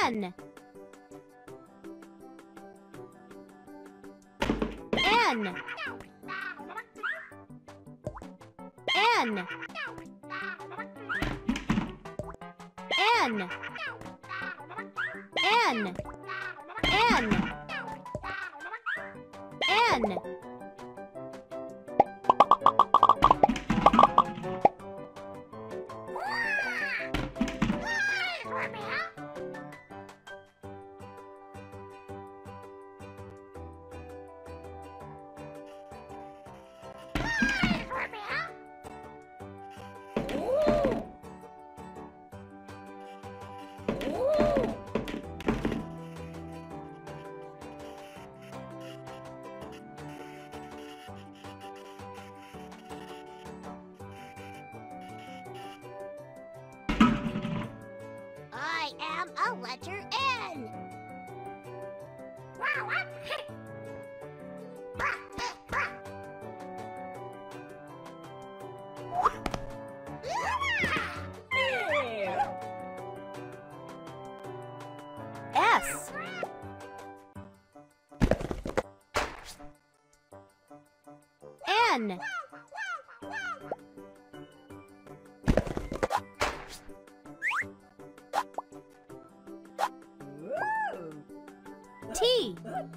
N. N. N. N. N. N. N. I am a letter N. S. N. T.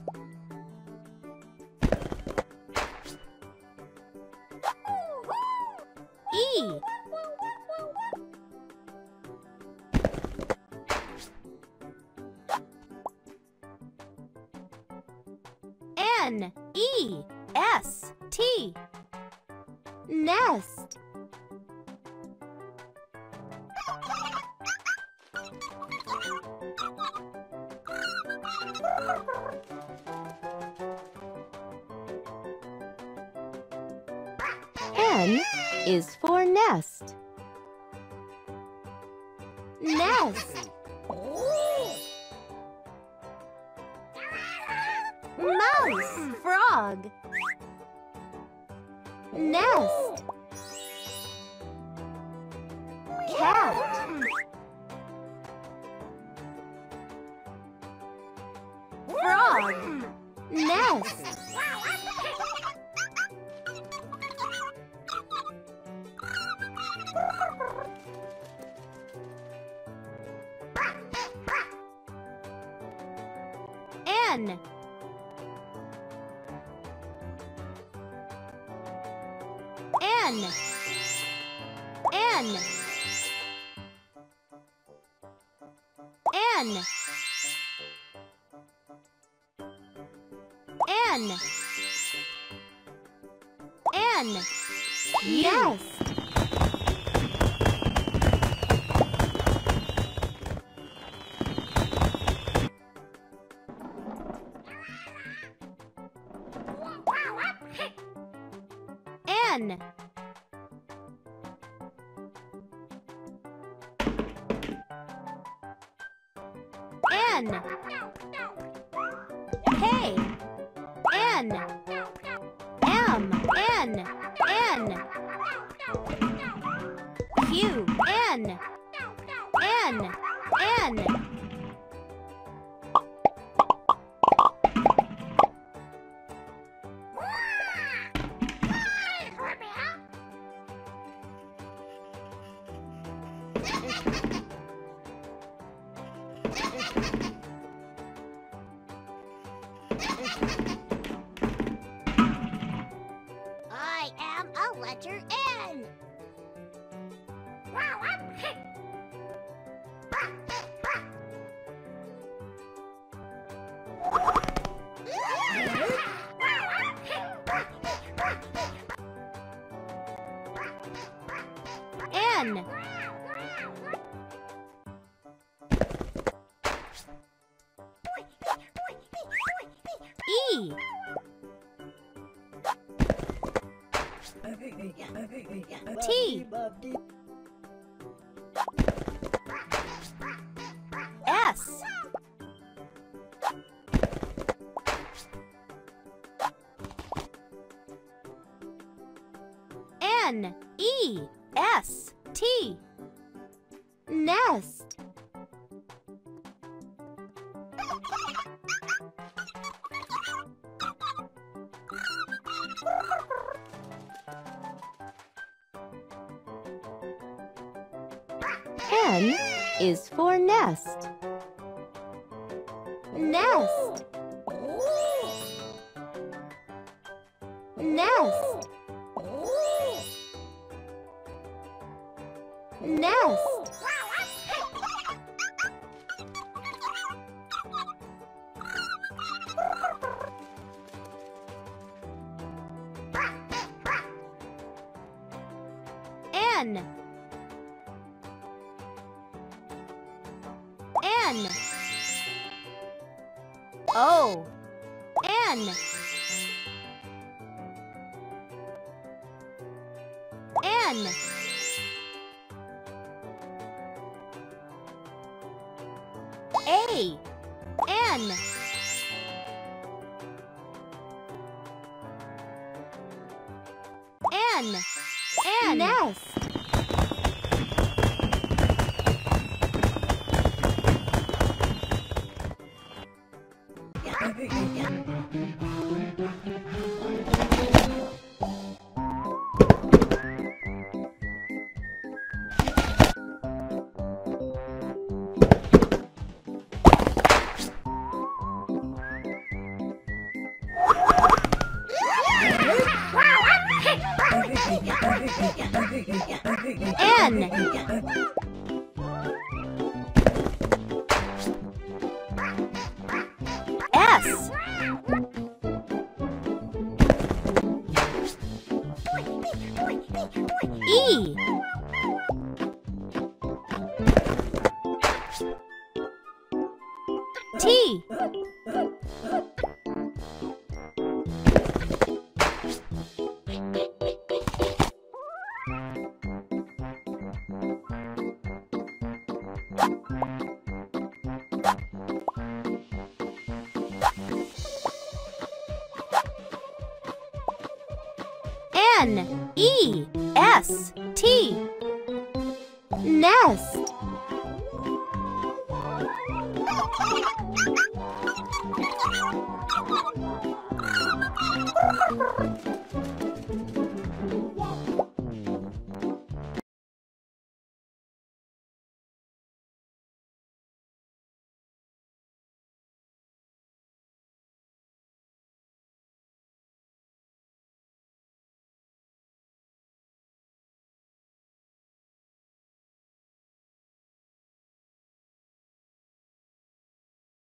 E. N. E. S. T. Nest. N is for nest. Nest. Mouse. Frog. Nest. Cat. Frog. Nest. N. N. N. N. N. N. Yes. N. N. K. N. M. N. N. Q. N. N. N. I am a letter N. N. E. T. S. N. E. S. T. Nest. N is for nest. Nest. Nest. Nest. N. N. O. N. N. A. N. N. N. Nest. N. S. E. T. N. E. S. T. Nest.